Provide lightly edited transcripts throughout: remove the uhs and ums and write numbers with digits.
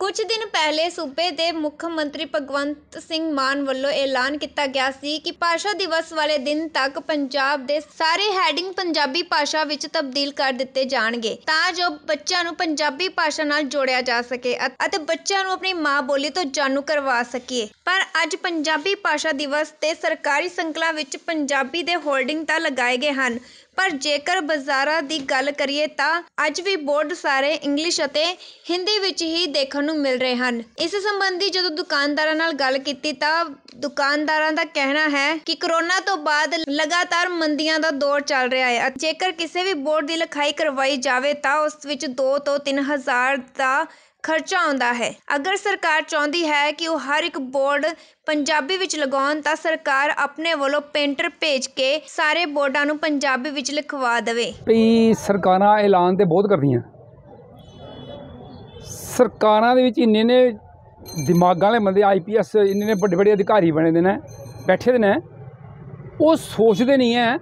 ਕੁਝ ਦਿਨ ਪਹਿਲੇ ਸੂਬੇ ਦੇ ਮੁੱਖ ਮੰਤਰੀ ਭਗਵੰਤ ਸਿੰਘ ਮਾਨ ਵੱਲੋਂ ਐਲਾਨ ਕੀਤਾ ਗਿਆ ਸੀ ਕਿ ਭਾਸ਼ਾ ਦਿਵਸ ਵਾਲੇ ਦਿਨ ਤੱਕ ਪੰਜਾਬ ਦੇ ਸਾਰੇ ਹੈਡਿੰਗ ਪੰਜਾਬੀ ਭਾਸ਼ਾ ਵਿੱਚ ਤਬਦੀਲ ਕਰ ਦਿੱਤੇ ਜਾਣਗੇ ਤਾਂ ਜੋ ਬੱਚਿਆਂ ਨੂੰ ਪੰਜਾਬੀ ਭਾਸ਼ਾ ਨਾਲ ਜੋੜਿਆ ਜਾ ਸਕੇ ਅਤੇ ਬੱਚਿਆਂ ਨੂੰ ਆਪਣੀ ਮਾਂ ਬੋਲੀ ਤੋਂ ਜਾਣੂ ਕਰਵਾ ਸਕੀਏ। ਪਰ ਅੱਜ ਪੰਜਾਬੀ ਭਾਸ਼ਾ ਦਿਵਸ ਤੇ ਸਰਕਾਰੀ ਸੰਕਲਾਂ ਵਿੱਚ ਪੰਜਾਬੀ ਦੇ ਹੋਰਡਿੰਗ ਤਾਂ ਲਗਾਏ ਗਏ ਹਨ, ਪਰ ਜੇਕਰ ਬਾਜ਼ਾਰਾਂ ਦੀ ਗੱਲ ਕਰੀਏ ਤਾਂ ਅੱਜ ਵੀ ਬੋਰਡ ਸਾਰੇ ਇੰਗਲਿਸ਼ ਅਤੇ ਹਿੰਦੀ ਵਿੱਚ ਹੀ ਦੇਖਣ ਨੂੰ ਮਿਲ ਰਹੇ ਹਨ। ਇਸ ਸੰਬੰਧੀ ਜਦੋਂ ਦੁਕਾਨਦਾਰਾਂ ਨਾਲ ਗੱਲ ਕੀਤੀ ਤਾਂ ਦੁਕਾਨਦਾਰਾਂ ਦਾ ਕਹਿਣਾ ਹੈ ਕਿ ਕਰੋਨਾ ਤੋਂ ਬਾਅਦ ਲਗਾਤਾਰ ਮੰਦੀਆਂ ਦਾ ਦੌਰ ਚੱਲ ਰਿਹਾ ਹੈ। ਜੇਕਰ ਕਿਸੇ ਵੀ ਬੋਰਡ ਦੀ ਲਿਖਾਈ ਕਰਵਾਈ ਜਾਵੇ ਤਾਂ ਉਸ ਵਿੱਚ 2 ਤੋਂ 3 ਹਜ਼ਾਰ ਦਾ ਖਰਚਾ ਆਉਂਦਾ ਹੈ। ਅਗਰ ਸਰਕਾਰ ਚਾਹੁੰਦੀ ਹੈ ਕਿ ਉਹ ਹਰ ਇੱਕ ਬੋਰਡ ਪੰਜਾਬੀ ਵਿੱਚ ਲਗਾਉਣ ਤਾਂ ਸਰਕਾਰ ਆਪਣੇ ਵੱਲੋਂ ਪੇਂਟਰ ਭੇਜ ਕੇ ਸਾਰੇ ਬੋਰਡਾਂ ਨੂੰ ਪੰਜਾਬੀ ਵਿੱਚ ਲਿਖਵਾ ਦੇਵੇ। ਵੀ ਸਰਕਾਰਾਂ ਐਲਾਨ ਤੇ ਬਹੁਤ ਕਰਦੀਆਂ, ਸਰਕਾਰਾਂ ਦੇ ਵਿੱਚ ਇੰਨੇ ਨੇ ਦਿਮਾਗਾਂ ਵਾਲੇ ਬੰਦੇ IPS ਇੰਨੇ ਨੇ ਵੱਡੇ ਵੱਡੇ ਅਧਿਕਾਰੀ ਬਣੇ ਦੇ ਨੇ, ਬੈਠੇ ਦੇ ਨੇ, ਉਹ ਸੋਚਦੇ ਨਹੀਂ ਹੈ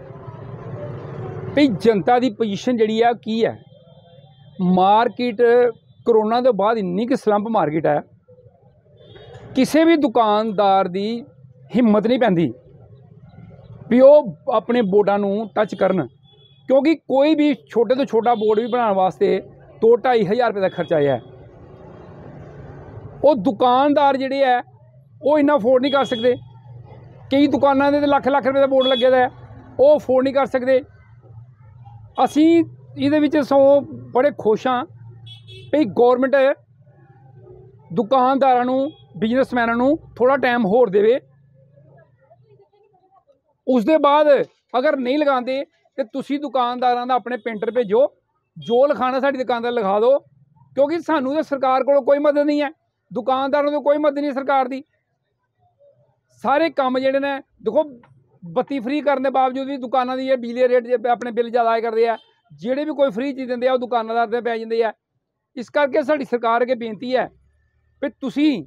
ਵੀ ਜਨਤਾ ਦੀ ਪੋਜੀਸ਼ਨ ਜਿਹੜੀ ਹੈ ਕੀ ਹੈ। ਮਾਰਕੀਟ ਕਰੋਨਾ ਤੋਂ ਬਾਅਦ ਇੰਨੀ ਕਿ ਸਲੰਪ ਮਾਰਕੀਟ ਹੈ, ਕਿਸੇ ਵੀ ਦੁਕਾਨਦਾਰ ਦੀ ਹਿੰਮਤ ਨਹੀਂ ਪੈਂਦੀ ਵੀ ਉਹ ਆਪਣੇ ਬੋਰਡਾਂ ਨੂੰ ਟੱਚ ਕਰਨ, ਕਿਉਂਕਿ ਕੋਈ ਵੀ ਛੋਟੇ ਤੋਂ ਛੋਟਾ ਬੋਰਡ ਵੀ ਬਣਾਉਣ ਵਾਸਤੇ 2-2.5 ਹਜ਼ਾਰ ਰੁਪਏ ਦਾ ਖਰਚਾ ਆਇਆ। ਉਹ ਦੁਕਾਨਦਾਰ ਜਿਹੜੇ ਹੈ ਉਹ ਇੰਨਾ ਅਫੋਰਡ ਨਹੀਂ ਕਰ ਸਕਦੇ। ਕਈ ਦੁਕਾਨਾਂ ਦੇ ਲੱਖ ਲੱਖ ਰੁਪਏ ਦਾ ਬੋਰਡ ਲੱਗਿਆ ਦਾ, ਉਹ ਅਫੋਰਡ ਨਹੀਂ ਕਰ ਸਕਦੇ। ਅਸੀਂ ਇਹਦੇ ਵਿੱਚ ਸਗੋਂ ਬੜੇ ਖੁਸ਼ ਹਾਂ ਵੀ ਗੌਰਮੈਂਟ ਦੁਕਾਨਦਾਰਾਂ ਨੂੰ, ਬਿਜ਼ਨਸਮੈਨਾਂ ਨੂੰ ਥੋੜ੍ਹਾ ਟਾਈਮ ਹੋਰ ਦੇਵੇ। ਉਸ ਦੇ ਬਾਅਦ ਅਗਰ ਨਹੀਂ ਲਗਾਉਂਦੇ ਤਾਂ ਤੁਸੀਂ ਦੁਕਾਨਦਾਰਾਂ ਦਾ ਆਪਣੇ ਪੇਂਟਰ ਭੇਜੋ, ਜੋ ਲਿਖਾਉਣਾ ਸਾਡੀ ਦੁਕਾਨ ਦਾ ਲਿਖਾ ਦਿਓ, ਕਿਉਂਕਿ ਸਾਨੂੰ ਤਾਂ ਸਰਕਾਰ ਕੋਲੋਂ ਕੋਈ ਮਦਦ ਨਹੀਂ ਹੈ, ਦੁਕਾਨਦਾਰਾਂ ਤੋਂ ਕੋਈ ਮਦਦ ਨਹੀਂ ਸਰਕਾਰ ਦੀ। ਸਾਰੇ ਕੰਮ ਜਿਹੜੇ ਨੇ ਦੇਖੋ, ਬੱਤੀ ਫ੍ਰੀ ਕਰਨ ਦੇ ਬਾਵਜੂਦ ਵੀ ਦੁਕਾਨਾਂ ਦੀ ਬਿਜਲੀ ਦੇ ਰੇਟ ਆਪਣੇ ਬਿੱਲ ਜ਼ਿਆਦਾ ਆਏ ਕਰਦੇ ਆ, ਜਿਹੜੇ ਵੀ ਕੋਈ ਫ੍ਰੀ ਚੀਜ਼ ਦਿੰਦੇ ਆ ਉਹ ਦੁਕਾਨਦਾਰ 'ਤੇ ਪੈ ਜਾਂਦੇ ਆ। ਇਸ ਕਰਕੇ ਸਾਡੀ ਸਰਕਾਰ ਅੱਗੇ ਬੇਨਤੀ ਹੈ ਵੀ ਤੁਸੀਂ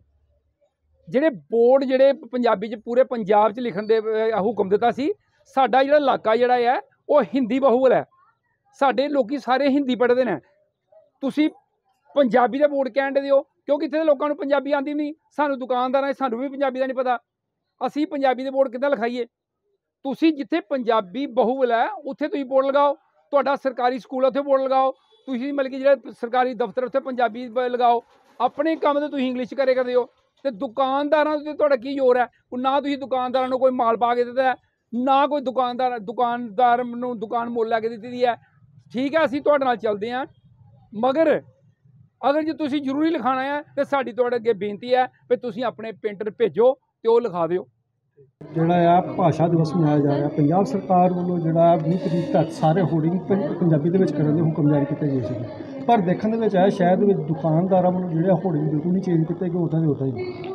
ਜਿਹੜੇ ਬੋਰਡ ਜਿਹੜੇ ਪੰਜਾਬੀ 'ਚ ਪੂਰੇ ਪੰਜਾਬ 'ਚ ਲਿਖਣ ਦੇ ਹੁਕਮ ਦਿੱਤਾ ਸੀ, ਸਾਡਾ ਜਿਹੜਾ ਇਲਾਕਾ ਜਿਹੜਾ ਹੈ ਉਹ ਹਿੰਦੀ ਬਹੁਲ ਹੈ, ਸਾਡੇ ਲੋਕੀ ਸਾਰੇ ਹਿੰਦੀ ਪੜ੍ਹਦੇ ਨੇ, ਤੁਸੀਂ ਪੰਜਾਬੀ ਦਾ ਬੋਰਡ ਕਹਿਣ ਦਿਓ, ਕਿਉਂਕਿ ਇੱਥੇ ਦੇ ਲੋਕਾਂ ਨੂੰ ਪੰਜਾਬੀ ਆਉਂਦੀ ਨਹੀਂ। ਸਾਨੂੰ ਦੁਕਾਨਦਾਰਾਂ ਸਾਨੂੰ ਵੀ ਪੰਜਾਬੀ ਦਾ ਨਹੀਂ ਪਤਾ, ਅਸੀਂ ਪੰਜਾਬੀ ਦੇ ਬੋਰਡ ਕਿੱਦਾਂ ਲਿਖਾਈਏ। ਤੁਸੀਂ ਜਿੱਥੇ ਪੰਜਾਬੀ ਬਹੁਲ ਹੈ ਉੱਥੇ ਤੁਸੀਂ ਬੋਰਡ ਲਗਾਓ, ਤੁਹਾਡਾ ਸਰਕਾਰੀ ਸਕੂਲ ਉੱਥੇ ਬੋਰਡ ਲਗਾਓ, ਤੁਸੀਂ ਮਤਲਬ ਕਿ ਜਿਹੜੇ ਸਰਕਾਰੀ ਦਫ਼ਤਰ ਉੱਥੇ ਪੰਜਾਬੀ ਲਗਾਓ, ਆਪਣੇ ਕੰਮ ਤੇ ਤੁਸੀਂ ਇੰਗਲਿਸ਼ ਕਰੇ ਕਰਦੇ ਹੋ। ਅਤੇ ਦੁਕਾਨਦਾਰਾਂ 'ਤੇ ਤੁਹਾਡਾ ਕੀ ਜ਼ੋਰ ਹੈ? ਨਾ ਤੁਸੀਂ ਦੁਕਾਨਦਾਰਾਂ ਨੂੰ ਕੋਈ ਮਾਲ ਪਾ ਕੇ ਦਿੱਤਾ, ਨਾ ਕੋਈ ਦੁਕਾਨਦਾਰ ਨੂੰ ਦੁਕਾਨ ਮੁੱਲ ਲੈ ਕੇ ਦਿੱਤੀ ਦੀ ਹੈ। ਠੀਕ ਹੈ, ਅਸੀਂ ਤੁਹਾਡੇ ਨਾਲ ਚੱਲਦੇ ਹਾਂ, ਮਗਰ ਅਗਰ ਜੇ ਤੁਸੀਂ ਜ਼ਰੂਰੀ ਲਿਖਾਉਣਾ ਹੈ ਤਾਂ ਸਾਡੀ ਤੁਹਾਡੇ ਅੱਗੇ ਬੇਨਤੀ ਹੈ ਵੀ ਤੁਸੀਂ ਆਪਣੇ ਪੇਂਟਰ ਭੇਜੋ ਅਤੇ ਉਹ ਲਿਖਾ ਦਿਓ। ਜਿਹੜਾ ਆ ਭਾਸ਼ਾ ਦਿਵਸ ਮਨਾਇਆ ਜਾ ਰਿਹਾ, ਪੰਜਾਬ ਸਰਕਾਰ ਵੱਲੋਂ ਜਿਹੜਾ 20 ਤਰੀਕ ਤੱਕ ਸਾਰੇ ਹੋਰਡਿੰਗ ਪੰਜਾਬੀ ਦੇ ਵਿੱਚ ਕਰਨ ਦੇ ਹੁਕਮ ਜਾਰੀ ਕੀਤੇ ਗਏ ਸੀ, ਪਰ ਦੇਖਣ ਦੇ ਵਿੱਚ ਆਇਆ ਸ਼ਹਿਰ ਦੇ ਵਿੱਚ ਦੁਕਾਨਦਾਰਾਂ ਵੱਲੋਂ ਜਿਹੜੇ ਹੋਰਡਿੰਗ ਬਿਲਕੁਲ ਨਹੀਂ ਚੇਂਜ ਕੀਤੇ ਗਏ, ਉੱਦਾਂ ਦੇ ਉੱਦਾਂ ਹੀ।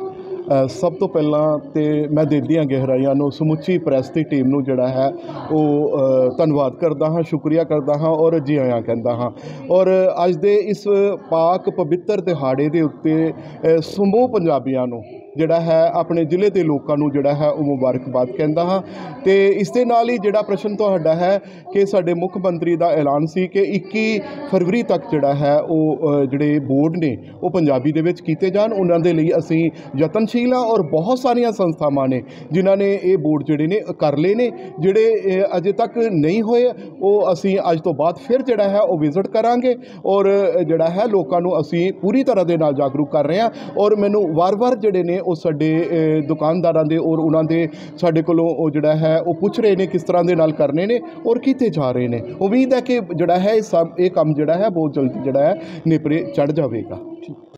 ਸਭ ਤੋਂ ਪਹਿਲਾਂ ਤੇ ਮੈਂ ਦਿੰਦੀਆਂ ਗਹਿਰਾਈਆਂ ਨੂੰ ਸਮੁੱਚੀ ਪ੍ਰੈਸ ਦੀ ਟੀਮ ਨੂੰ ਜਿਹੜਾ ਹੈ ਉਹ ਧੰਨਵਾਦ ਕਰਦਾ ਹਾਂ, ਸ਼ੁਕਰੀਆ ਕਰਦਾ ਹਾਂ ਔਰ ਜੀ ਆਇਆਂ ਕਹਿੰਦਾ ਹਾਂ। ਔਰ ਅੱਜ ਦੇ ਇਸ ਪਾਕ ਪਵਿੱਤਰ ਦਿਹਾੜੇ ਦੇ ਉੱਤੇ ਸਮੂਹ ਪੰਜਾਬੀਆਂ ਨੂੰ ਜਿਹੜਾ ਹੈ ਆਪਣੇ ਜ਼ਿਲ੍ਹੇ ਦੇ ਲੋਕਾਂ ਨੂੰ ਜਿਹੜਾ ਹੈ ਉਹ ਮੁਬਾਰਕਬਾਦ ਕਹਿੰਦਾ ਹਾਂ। ਅਤੇ ਇਸ ਦੇ ਨਾਲ ਹੀ ਜਿਹੜਾ ਪ੍ਰਸ਼ਨ ਤੁਹਾਡਾ ਹੈ ਕਿ ਸਾਡੇ ਮੁੱਖ ਮੰਤਰੀ ਦਾ ਐਲਾਨ ਸੀ ਕਿ 21 ਫਰਵਰੀ ਤੱਕ ਜਿਹੜਾ ਹੈ ਉਹ ਜਿਹੜੇ ਬੋਰਡ ਨੇ ਉਹ ਪੰਜਾਬੀ ਦੇ ਵਿੱਚ ਕੀਤੇ ਜਾਣ, ਉਹਨਾਂ ਦੇ ਲਈ ਅਸੀਂ ਯਤਨਸ਼ੀਲ ਹਾਂ। ਔਰ ਬਹੁਤ ਸਾਰੀਆਂ ਸੰਸਥਾਵਾਂ ਨੇ ਜਿਨ੍ਹਾਂ ਨੇ ਇਹ ਬੋਰਡ ਜਿਹੜੇ ਨੇ ਕਰ ਲਏ ਨੇ, ਜਿਹੜੇ ਅਜੇ ਤੱਕ ਨਹੀਂ ਹੋਏ ਉਹ ਅਸੀਂ ਅੱਜ ਤੋਂ ਬਾਅਦ ਫਿਰ ਜਿਹੜਾ ਹੈ ਉਹ ਵਿਜ਼ਿਟ ਕਰਾਂਗੇ ਔਰ ਜਿਹੜਾ ਹੈ ਲੋਕਾਂ ਨੂੰ ਅਸੀਂ ਪੂਰੀ ਤਰ੍ਹਾਂ ਦੇ ਨਾਲ ਜਾਗਰੂਕ ਕਰ ਰਹੇ ਹਾਂ। ਔਰ ਮੈਨੂੰ ਵਾਰ-ਵਾਰ ਜਿਹੜੇ ਨੇ ਉਹ ਸਾਡੇ ਦੁਕਾਨਦਾਰਾਂ ਦੇ ਔਰ ਉਹਨਾਂ ਦੇ ਸਾਡੇ ਕੋਲੋਂ ਉਹ ਜਿਹੜਾ ਹੈ ਉਹ ਪੁੱਛ ਰਹੇ ਨੇ ਕਿਸ ਤਰ੍ਹਾਂ ਦੇ ਨਾਲ ਕਰਨੇ ਨੇ ਔਰ ਕਿੱਥੇ ਜਾ ਰਹੇ ਨੇ। ਉਮੀਦ ਹੈ ਕਿ ਜਿਹੜਾ ਹੈ ਇਹ ਕੰਮ ਜਿਹੜਾ ਹੈ ਬਹੁਤ ਜਲਦੀ ਜਿਹੜਾ ਹੈ ਨੇਪਰੇ ਚੜ੍ਹ ਜਾਵੇਗਾ।